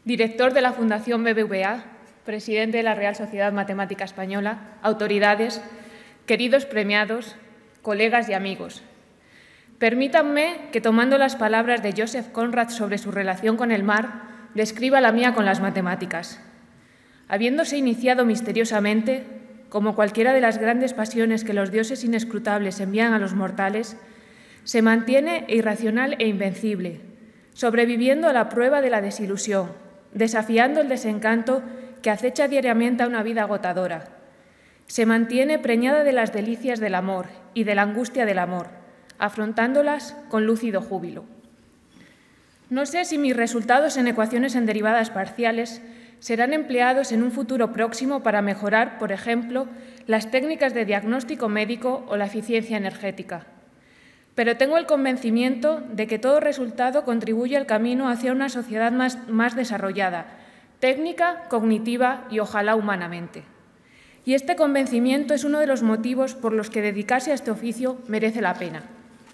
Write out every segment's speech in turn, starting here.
director de la Fundación BBVA, presidente de la Real Sociedad Matemática Española, autoridades, queridos premiados, colegas y amigos. Permítanme que, tomando las palabras de Joseph Conrad sobre su relación con el mar, describa la mía con las matemáticas. Habiéndose iniciado misteriosamente, como cualquiera de las grandes pasiones que los dioses inescrutables envían a los mortales, se mantiene irracional e invencible, sobreviviendo a la prueba de la desilusión, desafiando el desencanto que acecha diariamente a una vida agotadora. Se mantiene preñada de las delicias del amor y de la angustia del amor, afrontándolas con lúcido júbilo. No sé si mis resultados en ecuaciones en derivadas parciales serán empleados en un futuro próximo para mejorar, por ejemplo, las técnicas de diagnóstico médico o la eficiencia energética. Pero tengo el convencimiento de que todo resultado contribuye al camino hacia una sociedad más desarrollada, técnica, cognitiva y ojalá humanamente. Y este convencimiento es uno de los motivos por los que dedicarse a este oficio merece la pena.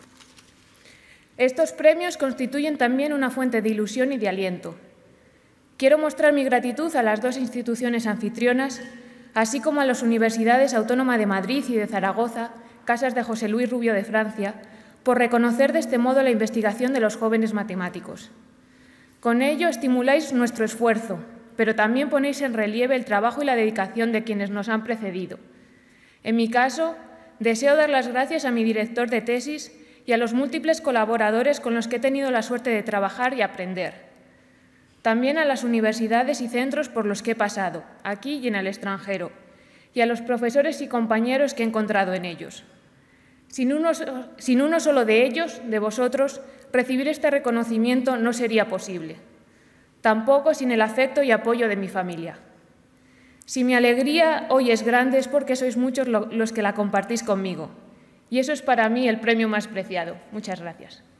Estos premios constituyen también una fuente de ilusión y de aliento. Quiero mostrar mi gratitud a las dos instituciones anfitrionas, así como a las Universidades Autónoma de Madrid y de Zaragoza, casas de José Luis Rubio de Francia, por reconocer de este modo la investigación de los jóvenes matemáticos. Con ello estimuláis nuestro esfuerzo, pero también ponéis en relieve el trabajo y la dedicación de quienes nos han precedido. En mi caso, deseo dar las gracias a mi director de tesis y a los múltiples colaboradores con los que he tenido la suerte de trabajar y aprender. También a las universidades y centros por los que he pasado, aquí y en el extranjero, y a los profesores y compañeros que he encontrado en ellos. Sin uno solo de ellos, de vosotros, recibir este reconocimiento no sería posible. Tampoco sin el afecto y apoyo de mi familia. Si mi alegría hoy es grande es porque sois muchos los que la compartís conmigo. Y eso es para mí el premio más preciado. Muchas gracias.